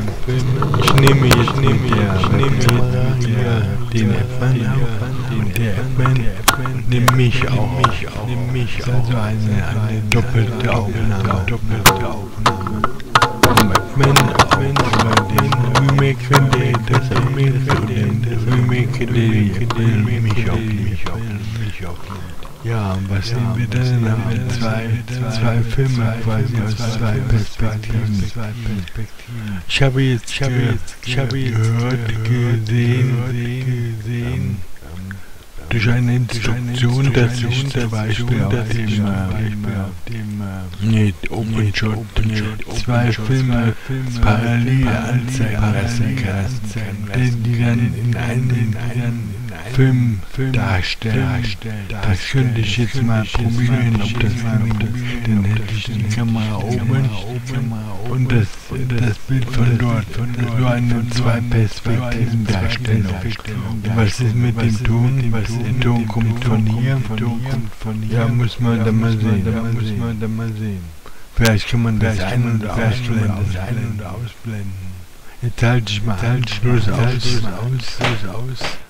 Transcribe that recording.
Ich nehme jetzt mit der Kamera hier den F1 auf und der F1 nimmt mich auch. Also eine doppelte Aufnahme. Vom F1 über den Remake, wenn der das Remake und den Remake, der mich auch. Ja, und was sehen wir dann? Dann haben wir zwei Filme quasi aus zwei Perspektiven. Ich habe jetzt gehört, gesehen, durch eine Instruktion, dass ich zum Beispiel auf dem OpenShot zwei Filme parallel anzeigen lassen kann, die dann in einen Film darstellen. Das könnte ich jetzt mal probieren, ob das dann hätte ich die Kamera oben und das Bild von dort. So eine Zwei-Perspektiven-Darstellung. Was ist mit dem Ton? Der Ton kommt von hier. Ja, muss man dann mal sehen. Vielleicht kann man das ein- und ausblenden. Jetzt halte ich mal Schluss aus.